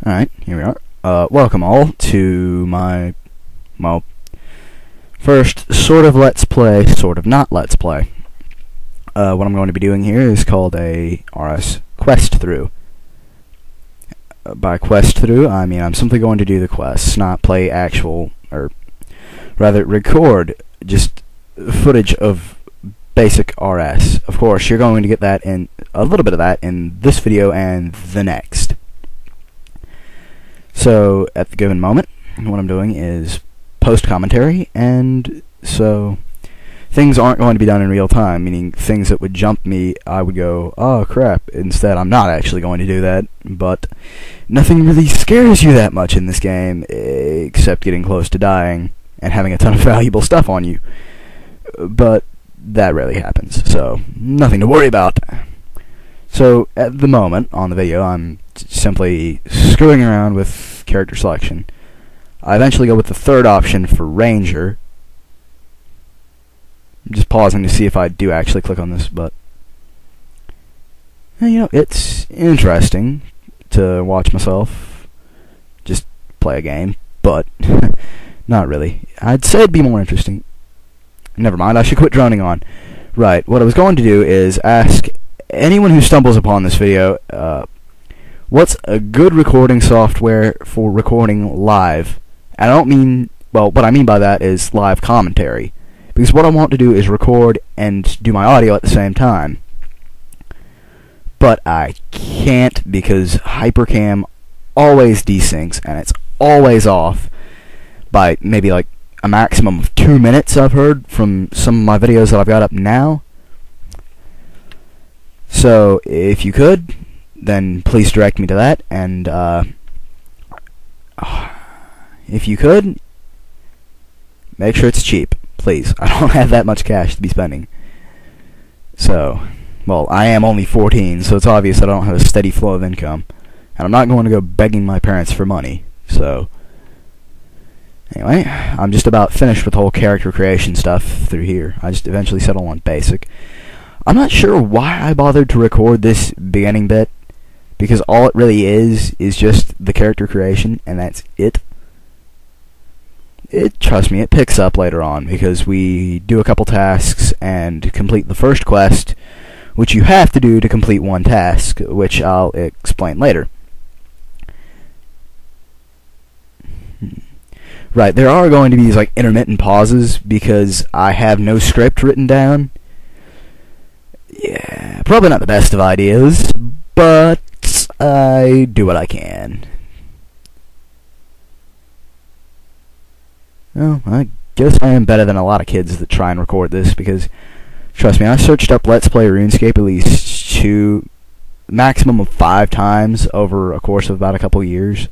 Alright, here we are. Welcome all to my, well, first sort of let's play, sort of not let's play. What I'm going to be doing here is called a RS quest through. By quest through, I mean I'm simply going to do the quests, not play actual, or rather record just footage of basic RS. Of course, you're going to get that in, a little bit of that in this video and the next. So, at the given moment, what I'm doing is post commentary, and so things aren't going to be done in real time, meaning things that would jump me, I would go, oh crap. Instead, I'm not actually going to do that, but nothing really scares you that much in this game, except getting close to dying and having a ton of valuable stuff on you. But that rarely happens, so nothing to worry about. So, at the moment, on the video, I'm simply screwing around with character selection. I eventually go with the third option for Ranger. I'm just pausing to see if I do actually click on this, but you know, it's interesting to watch myself just play a game, but not really. I'd say it'd be more interesting. Never mind, I should quit droning on. Right, what I was going to do is ask anyone who stumbles upon this video, what's a good recording software for recording live? And I don't mean, well, what I mean by that is live commentary. Because what I want to do is record and do my audio at the same time. But I can't because Hypercam always desyncs, and it's always off by maybe like a maximum of 2 minutes, I've heard, from some of my videos that I've got up now. So, if you could, then please direct me to that, and, if you could, make sure it's cheap, please. I don't have that much cash to be spending. So, well, I am only 14, so it's obvious that I don't have a steady flow of income, and I'm not going to go begging my parents for money, so anyway, I'm just about finished with the whole character creation stuff through here. I just eventually settled on basic. I'm not sure why I bothered to record this beginning bit, because all it really is just the character creation, and that's it. Trust me, it picks up later on, because we do a couple tasks and complete the first quest, which you have to do to complete one task, which I'll explain later. Right, there are going to be these like intermittent pauses, because I have no script written down. Yeah, probably not the best of ideas, but I do what I can. Well, I guess I am better than a lot of kids that try and record this, because, trust me, I searched up Let's Play RuneScape at least 2, maximum of 5 times over a course of about a couple years.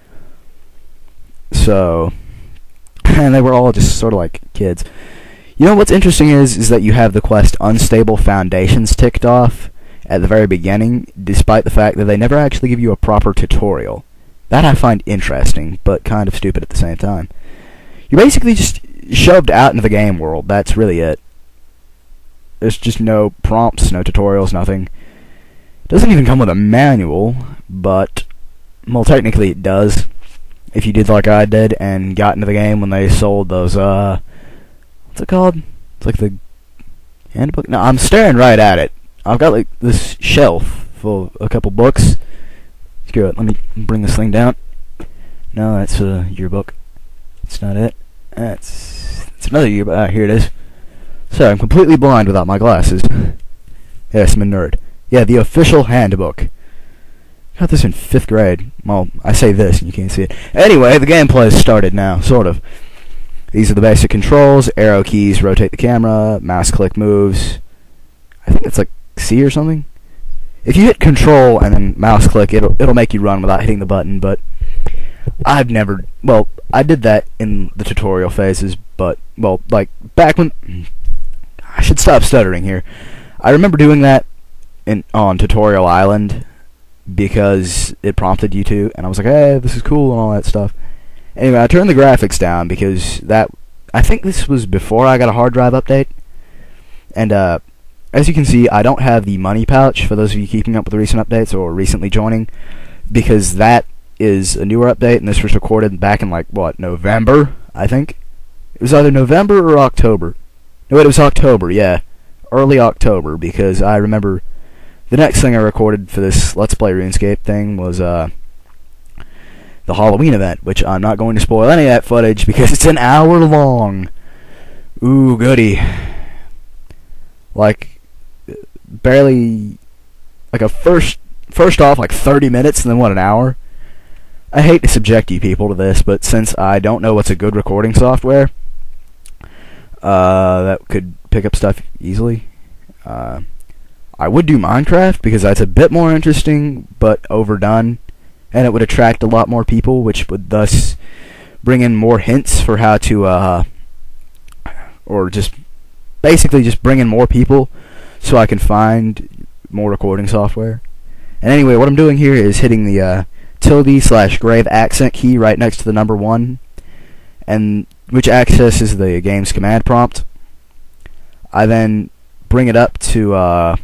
So, and they were all just sort of like kids. You know what's interesting is that you have the quest Unstable Foundations ticked off at the very beginning, despite the fact that they never actually give you a proper tutorial. That I find interesting, but kind of stupid at the same time. You're basically just shoved out into the game world, that's really it. There's just no prompts, no tutorials, nothing. It doesn't even come with a manual, but, well, technically it does. If you did like I did and got into the game when they sold those, what's it called? It's like the handbook? No, I'm staring right at it. I've got like this shelf full of a couple books. Screw it, let me bring this thing down. No, that's a yearbook. That's not it. That's another yearbook. Ah, here it is. Sorry, I'm completely blind without my glasses. Yes, I'm a nerd. Yeah, the official handbook. Got this in 5th grade. Well, I say this and you can't see it. Anyway, the gameplay has started now, sort of. These are the basic controls. Arrow keys rotate the camera. Mouse click moves. I think it's like C or something. If you hit control and then mouse click, it'll make you run without hitting the button, but I've never, well, I did that in the tutorial phases, but, well, like, back when, I should stop stuttering here. I remember doing that on Tutorial Island, because it prompted you to, and I was like, hey, this is cool and all that stuff. Anyway, I turned the graphics down, because I think this was before I got a hard drive update, and, as you can see, I don't have the money pouch, for those of you keeping up with the recent updates, or recently joining, because that is a newer update, and this was recorded back in, like, what, November, I think? It was either November or October. No, wait, it was October, yeah. Early October, because I remember the next thing I recorded for this Let's Play RuneScape thing was, the Halloween event, which I'm not going to spoil any of that footage, because it's an hour long. Ooh, goody. Like, barely, like a first off, like 30 minutes, and then what, an hour? I hate to subject you people to this, but since I don't know what's a good recording software, that could pick up stuff easily, I would do Minecraft, because that's a bit more interesting, but overdone, and it would attract a lot more people, which would thus bring in more hints for how to, or just basically just bring in more people so I can find more recording software. And anyway, what I'm doing here is hitting the tilde/grave accent key right next to the number 1, and which accesses the game's command prompt. I then bring it up to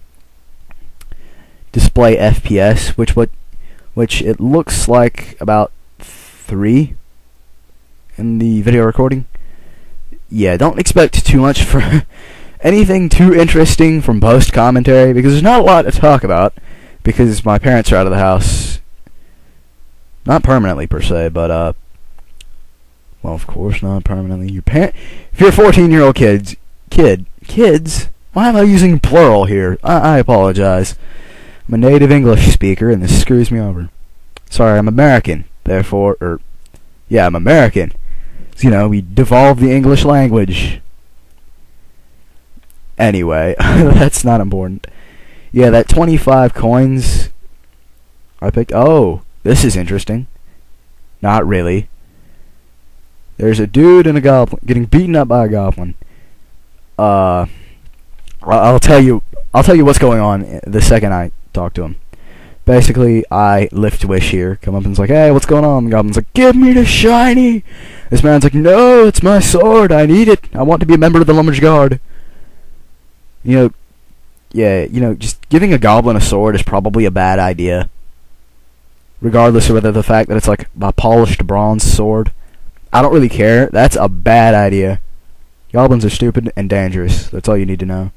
display FPS, which it looks like about 3 in the video recording. Yeah, don't expect too much for anything too interesting from post commentary, because there's not a lot to talk about, because my parents are out of the house. Not permanently per se, but well, of course not permanently. If you're a 14-year-old kids, why am I using plural here? I apologize. I'm a native English speaker, and this screws me over. Sorry, I'm American. Therefore, yeah, I'm American. So, you know, we devolved the English language. Anyway, that's not important. Yeah, that 25 coins I picked. Oh, this is interesting. Not really. There's a dude and a goblin getting beaten up by a goblin. I'll tell you what's going on the second I talk to him. Basically, I lift wish here. Come up and it's like, hey, what's going on? The goblin's like, give me the shiny. This man's like, no, it's my sword. I need it. I want to be a member of the Lumber's Guard. You know, yeah, you know, just giving a goblin a sword is probably a bad idea. Regardless of whether the fact that it's like a polished bronze sword. I don't really care. That's a bad idea. Goblins are stupid and dangerous. That's all you need to know.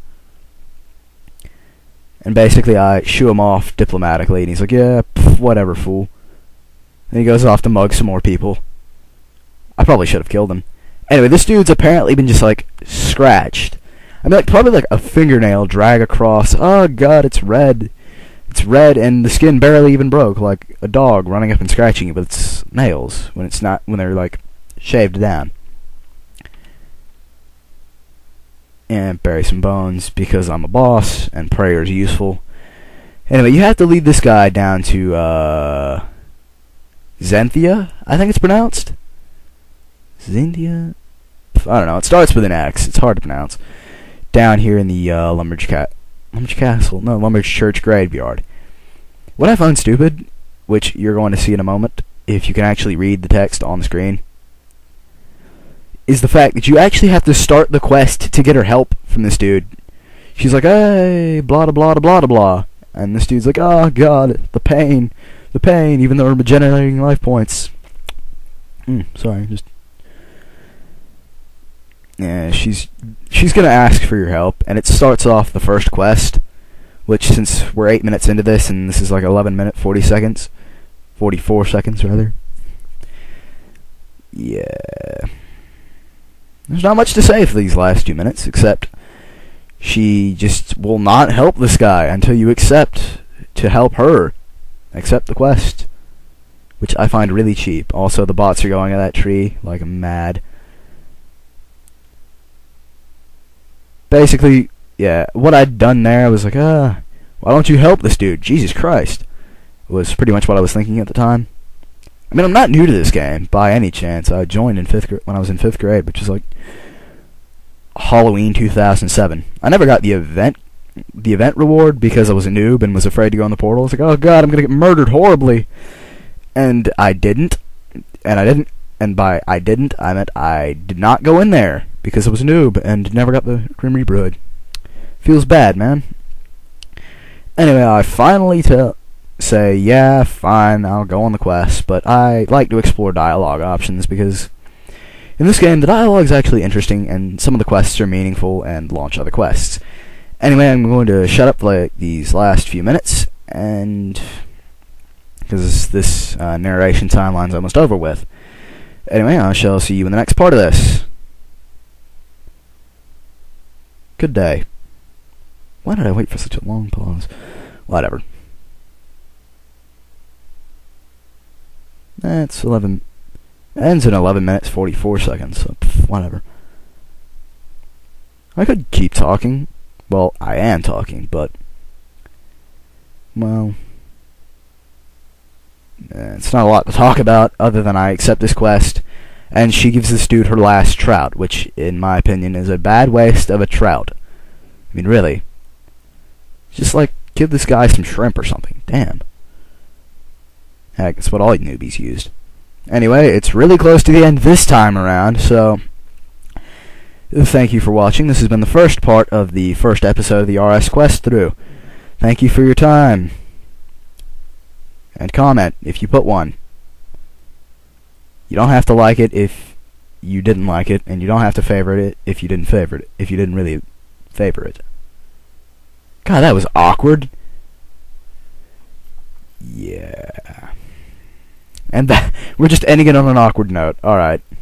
And basically, I shoo him off diplomatically, and he's like, yeah, pff, whatever, fool. And he goes off to mug some more people. I probably should have killed him. Anyway, this dude's apparently been just, like, scratched. I mean, like, probably like a fingernail drag across. Oh, God, it's red. It's red, and the skin barely even broke, like a dog running up and scratching you with its nails when it's not, when they're, like, shaved down. And bury some bones because I'm a boss and prayer is useful. Anyway, you have to lead this guy down to Zenthia, I think it's pronounced. Zenthia? I don't know. It starts with an X. It's hard to pronounce. Down here in the Lumber's Church graveyard. What I find stupid, which you're going to see in a moment, if you can actually read the text on the screen, is the fact that you actually have to start the quest to get her help from this dude. She's like, hey, blah, blah, blah, blah, blah. And this dude's like, oh, God, the pain, even though we're generating life points. Sorry, just... Yeah, she's gonna ask for your help, and it starts off the first quest, which, since we're 8 minutes into this, and this is like 11 minutes, 44 seconds, rather. Yeah. There's not much to say for these last 2 minutes, except she just will not help this guy until you accept to help her. Accept the quest. Which I find really cheap. Also, the bots are going at that tree like mad. Basically, yeah, what I'd done there, I was like, why don't you help this dude? Jesus Christ. Was pretty much what I was thinking at the time. I mean, I'm not new to this game, by any chance. I joined in when I was in 5th grade, which was like Halloween 2007. I never got the event reward because I was a noob and was afraid to go in the portal. I was like, oh God, I'm gonna get murdered horribly. And I didn't. And by I didn't, I meant I did not go in there because I was a noob and never got the Grim Reaper hood. Feels bad, man. Anyway, I finally say, yeah, fine, I'll go on the quest, but I like to explore dialogue options because in this game the dialogue is actually interesting and some of the quests are meaningful and launch other quests. Anyway, I'm going to shut up like these last few minutes, and because this narration timeline's almost over with. Anyway, I shall see you in the next part of this. Good day. Why did I wait for such a long pause? Whatever. That's 11. Ends in 11 minutes 44 seconds. So whatever. I could keep talking. Well, I am talking, but well, it's not a lot to talk about other than I accept this quest, and she gives this dude her last trout, which, in my opinion, is a bad waste of a trout. I mean, really. Just, like, give this guy some shrimp or something. Damn. Heck, it's what all you newbies used. Anyway, it's really close to the end this time around, so thank you for watching. This has been the first part of the first episode of the RS Quest through. Thank you for your time. And comment if you put one. You don't have to like it if you didn't like it, and you don't have to favorite it if you didn't favorite it, if you didn't really favor it. God, that was awkward. Yeah. And we're just ending it on an awkward note. Alright.